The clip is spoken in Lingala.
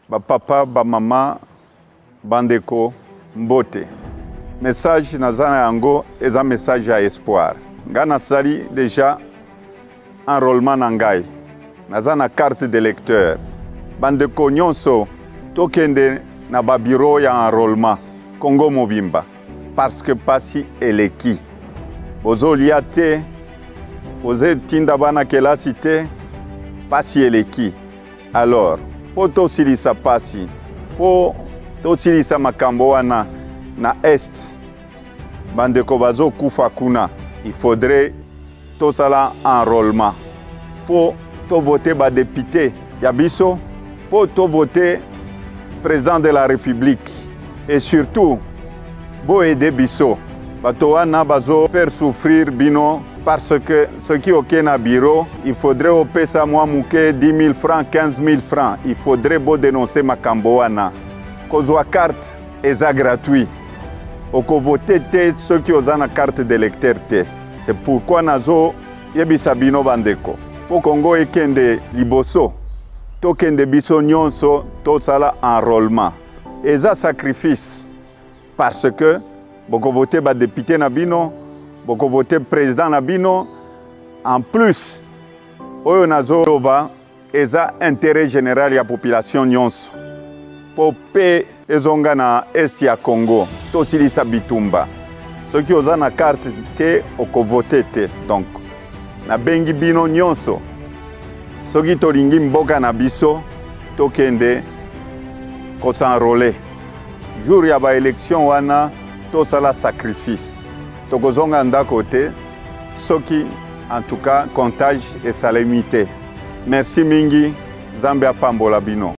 ba papa, ba mama, bandeko, mbote. Message nazana yango eza message ya espoir. Nga nasali déjà enrôlement na ngai. Nazana carte de lecteur. Bandeko nyonso tokende na ba bureau ya enrôlement Congo Mobimba parce que pasi eleki. Bozo liate, bozo tinda bana kelasi te, pasi eleki. Alors, po tosilisa pasi, po tosilisa makambo wana na est, bandeko bazo kufa kuna, il faudrait tosala enrôlement. Po to voter ba député ya biso, po to voter président de la République et surtout bo aider biso. Bato wana bazo faire souffrir bino parce que ce qui est na bureau, il faudrait opesa mwa muke 10 000 francs, 15 000 francs. Il faudrait bo dénoncer makambo wana. Kozwa carte eza gratuit. Oko voter te ceux qui ont na carte d'électeur te. C'est pourquoi nazo yebisa bino bandeko. Po Congo ekende liboso. Tokende biso nyonso tosala enrôlement. Eza sacrifice parce que boko voter ba député na bino, boko voter président na bino. En plus, oyo nazo roba eza intérêt général ya population nyonso. Po pe ezonga na est ya Congo, tosilisa bitumba. Soki oza na carte te oko voter te. Donc na bengi bino nyonso. Soki tolingi mboka na biso tokende ko s'enrôler. Jour ya ba élection wana tosala sacrifice. Tokozonga ndako te soki en tout cas comptage et salamité. Merci mingi, Zambia pambola bino.